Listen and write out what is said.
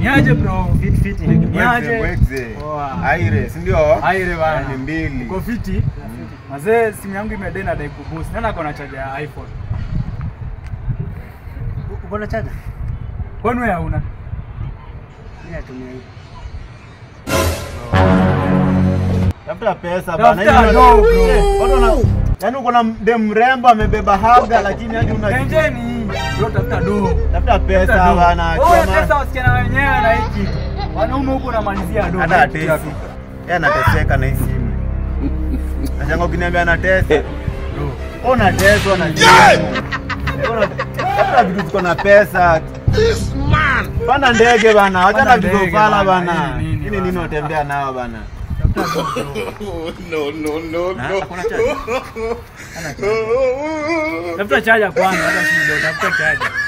Niaje bro? Fit. Niaje? Aire, si ndio? Aire bana. Ni mbili. Uko fiti? Mazee simu yangu imedena dai kuboost. Nani ako na charger ya iPhone? Uko na charger? Kwani wewe hauna? Mimi natumia hii. Tafuta pesa bana. Yaani uko na mrembo amebeba haga lakini hadi una Enjeni. Bro tafuta do. Tafuta pesa bana. Pesa wasichana wenyewe na hiki. Wanaume huko namalizia do. Hata atesi. Yeye anateseka na hii simu. Nachanga ukiniambia anatesa. Bro. Unateswa na simu. Tafuta vitu ziko na pesa. This man. Panda ndege bana. Acha na vitu fala bana. Nini unatembea nao bana? No. Hakuna charger. Tafuta charger kwanza, hata si ndio tafuta charger.